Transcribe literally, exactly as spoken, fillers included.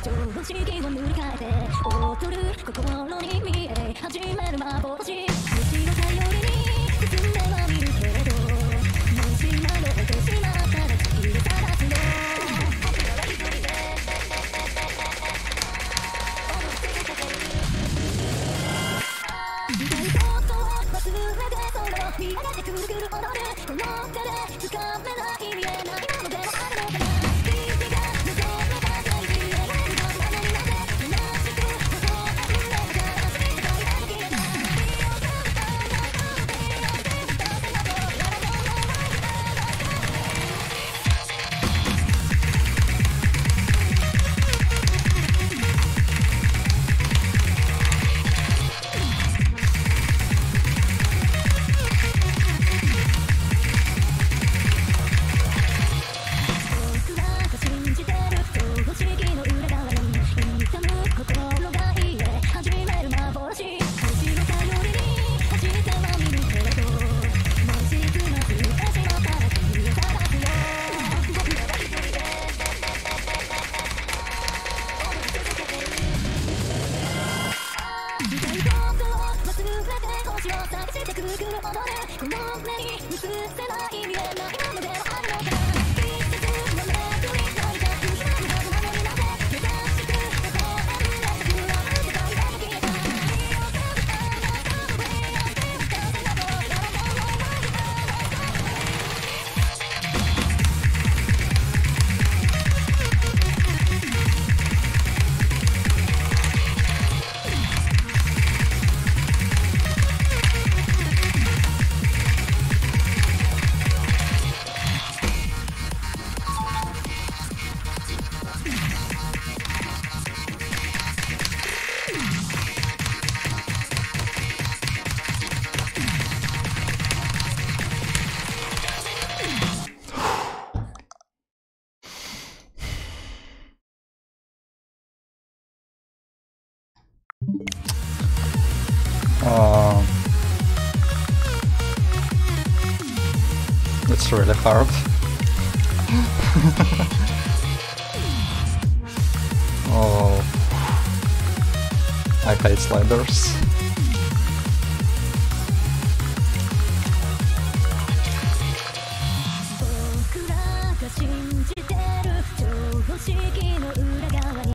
常識を塗り替えて踊る心に見え始める幻星の頼りに進んでは見るけれどもし迷ってしまったら地球で探すの僕らは一人で時代ことを忘れてその見上げてくるくる踊るこの手で掴めない見えないものでもあるのかな Um, it's really hard. Oh, I hate sliders.